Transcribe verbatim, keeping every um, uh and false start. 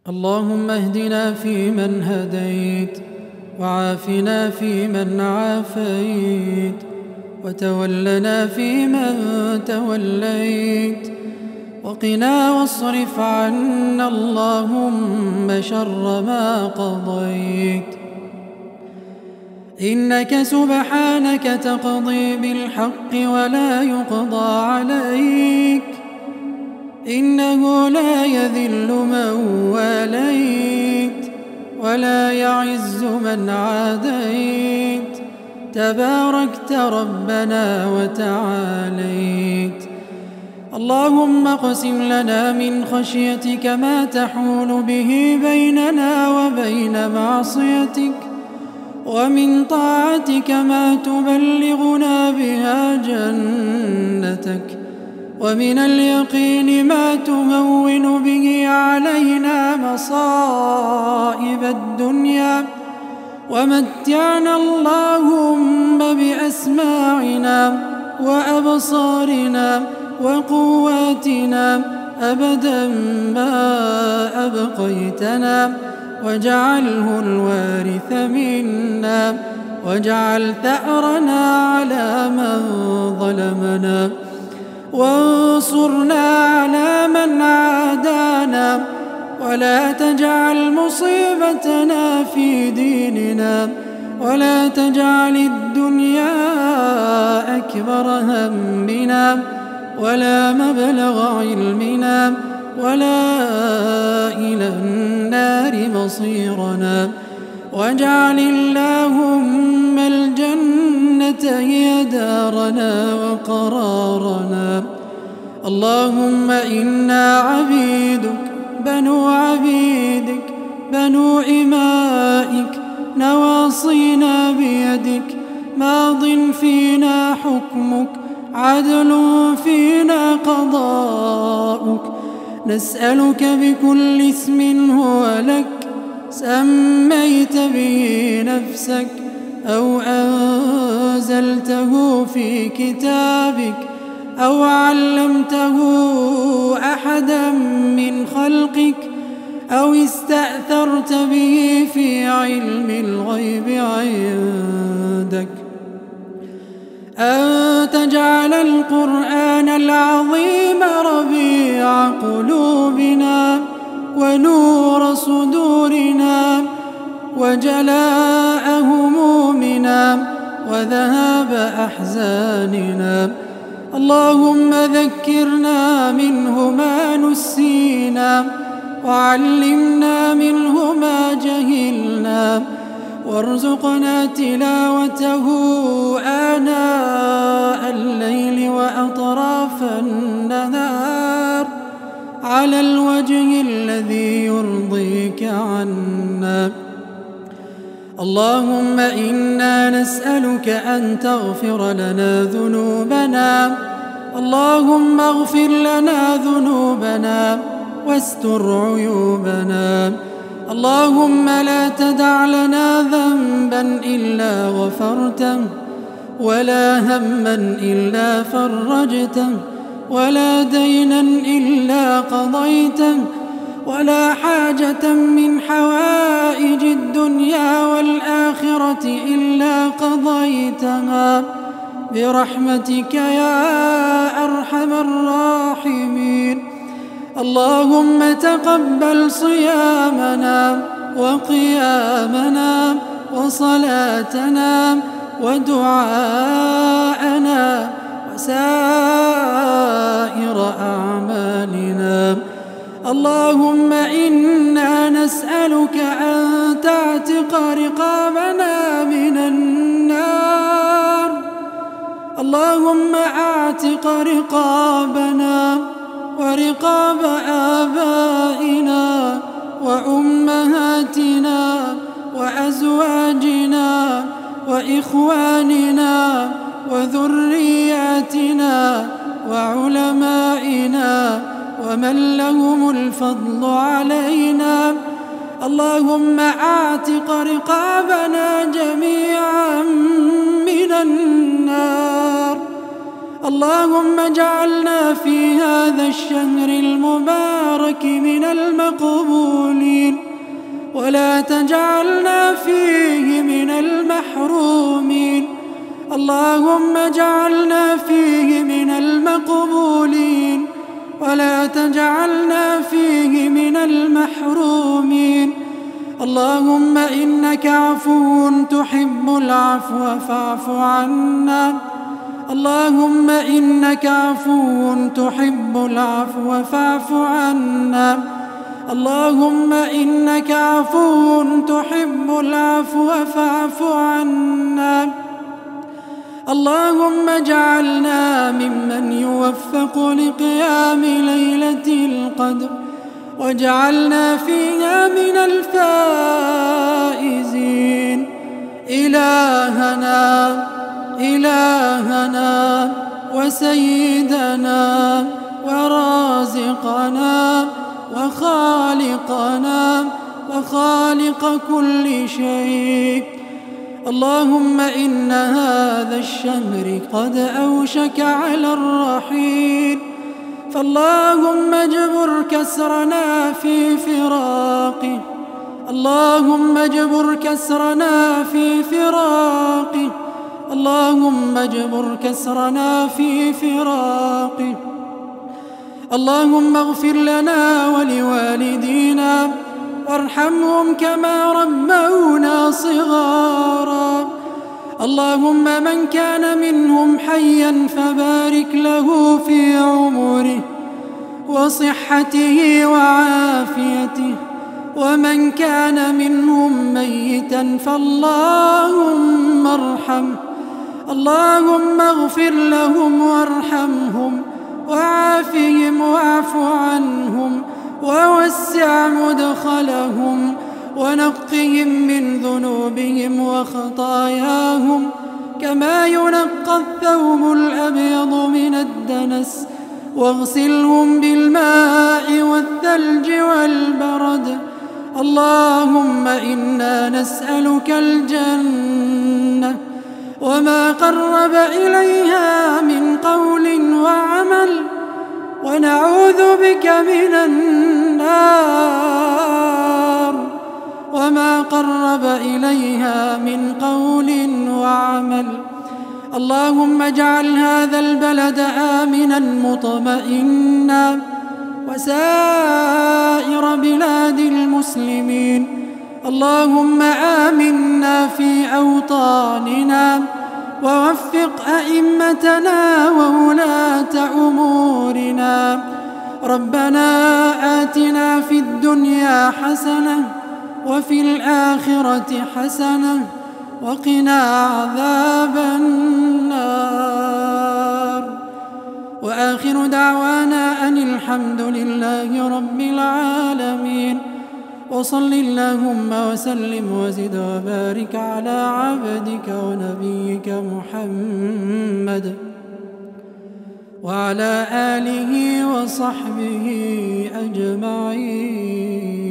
اللهم اهدنا فيمن هديت، وعافنا فيمن عافيت، وتولنا فيمن توليت، وقنا واصرف عنا اللهم شر ما قضيت. إنك سبحانك تقضي بالحق ولا يقضى عليك، إنه لا يذل من واليت ولا يعز من عاديت، تباركت ربنا وتعاليت. اللهم اقسم لنا من خشيتك ما تحول به بيننا وبين معصيتك، ومن طاعتك ما تبلغنا بها جنتك، ومن اليقين ما تهون به علينا مصائب الدنيا، ومتعنا اللهم بأسماعنا وأبصارنا وقواتنا أبدا ما أبقيتنا، واجعله الوارث منا، واجعل ثأرنا على من ظلمنا، وانصرنا على من عادانا، ولا تجعل مصيبتنا في ديننا، ولا تجعل الدنيا أكبر همنا ولا مبلغ علمنا، ولا إلى النار مصيرنا، واجعل اللهم الجنة هي دارنا وقرارنا. اللهم إنا عبيدك بنو عبيدك بنو إمائك، نواصينا بيدك، ماض فينا حكمك، عدل فينا قضاؤك. نسألك بكل اسم هو لك سميت به نفسك أو أنزلته في كتابك أو علمته أحدا من خلقك أو استأثرت به في علم الغيب عندك، أن تجعل القرآن العظيم ربيع قلوبنا ونور صدورنا وجلاء همومنا وذهاب أحزاننا. اللهم ذكرنا منه ما نسينا، وعلمنا منه ما جهلنا، وارزقنا تلاوته آناء الليل وأطراف النهار على الوجه الذي يرضيك عنا. اللهم إنا نسألك أن تغفر لنا ذنوبنا، اللهم اغفر لنا ذنوبنا واستر عيوبنا. اللهم لا تدع لنا ذنبا إلا غفرته، ولا هما إلا فرجته، ولا دينا إلا قضيته، ولا حاجة من حوائج الدنيا والآخرة إلا قضيتها برحمتك يا أرحم الراحمين. اللهم تقبل صيامنا وقيامنا وصلاتنا ودعاءنا وسائر أعمالنا. اللهم إنا نسألك أن تعتق رقابنا من النار. اللهم أعتق رقابنا ورقاب آبائنا وأمهاتنا وأزواجنا وإخواننا وذرياتنا وعلمائنا ومن لهم الفضل علينا. اللهم أعتق رقابنا جميعا من النار. اللهم اجعلنا في هذا الشهر المبارك من المقبولين. ولا تجعلنا فيه من المحرومين. اللهم اجعلنا فيه من المقبولين ولا تجعلنا فيه من المحرومين. اللهم إنك عفو تحب العفو فاعف عنا. اللهم إنك عفو تحب العفو فاعف عنا. اللهم إنك عفو تحب العفو فاعف عنا. اللهم اجعلنا ممن يوفق لقيام ليلة القدر واجعلنا فيها من الفائزين. إلهنا إلهنا وسيدنا ورازقنا وخالقنا وخالق كل شيء، اللهم إن هذا الشهر قد أوشك على الرحيل، فاللهم اجبر كسرنا في فراقه. اللهم اجبر كسرنا في فراقه. اللهم اجبر كسرنا في فراقه. اللهم اغفر لنا ولوالدينا وارحمهم كما ربونا صغارا. اللهم من كان منهم حيا فبارك له في عمره وصحته وعافيته، ومن كان منهم ميتا فاللهم ارحمه. اللهم اغفر لهم وارحمهم وعافهم واعف عنهم ووسع مدخلهم ونقهم من ذنوبهم وخطاياهم كما ينقى الثوب الأبيض من الدنس، واغسلهم بالماء والثلج والبرد. اللهم إنا نسألك الجنة وما قرب إليها من قول وعمل، ونعوذ بك من النار وما قرب إليها من قول وعمل. اللهم اجعل هذا البلد آمنا مطمئنا وسائر بلاد المسلمين. اللهم آمنا في أوطاننا ووفق أئمتنا وولاة أمورنا. ربنا آتنا في الدنيا حسنة وفي الآخرة حسنة وقنا عذاب النار. وآخر دعوانا أن الحمد لله رب العالمين. وصل اللهم وسلم وزد وبارك على عبدك ونبيك محمد وعلى آله وصحبه أجمعين.